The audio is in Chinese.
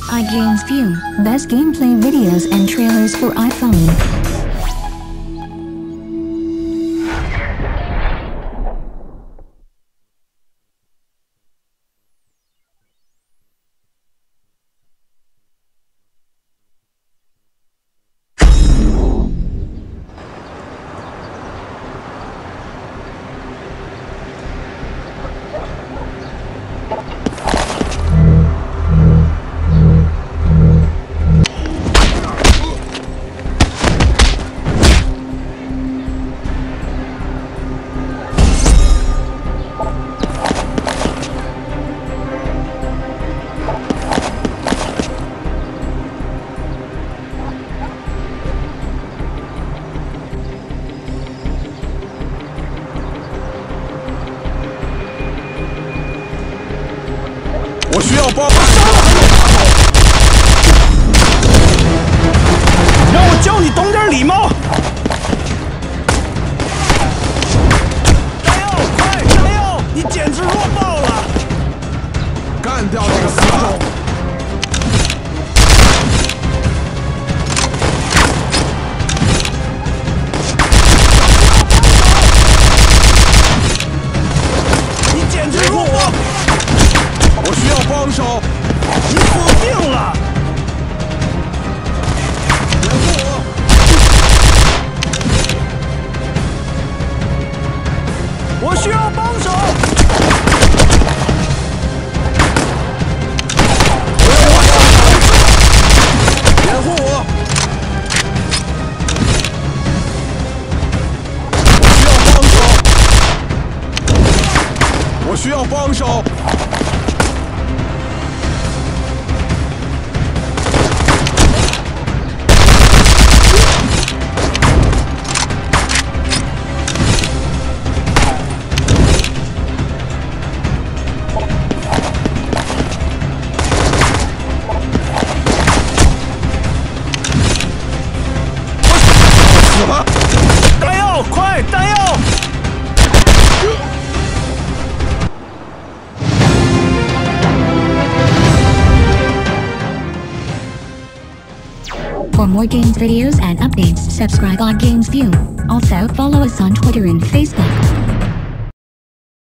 iGamesView, best gameplay videos and trailers for iPhone. 我需要帮忙！让我教你懂点礼貌！加油，快，加油！你简直弱爆了！干掉这个死种！你简直弱爆！我需要帮手！你死定了！掩护我！我需要帮手！掩护我！我需要帮手！弹药，快，弹药！ For more games videos and updates, subscribe on iGamesView. Also follow us on Twitter and Facebook.